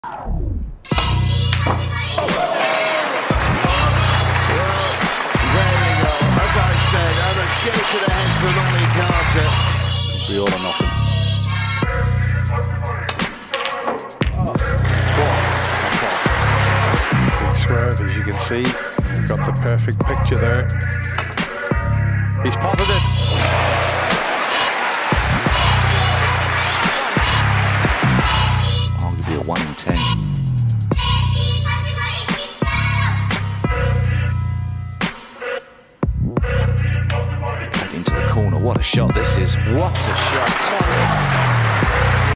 Shake to the head for Ronnie Carter. Could be all or nothing. Big swerve, as you can see. Got the perfect picture there. He's potted it. Arguably a 1 in 10. Into the corner. What a shot this is. What a shot.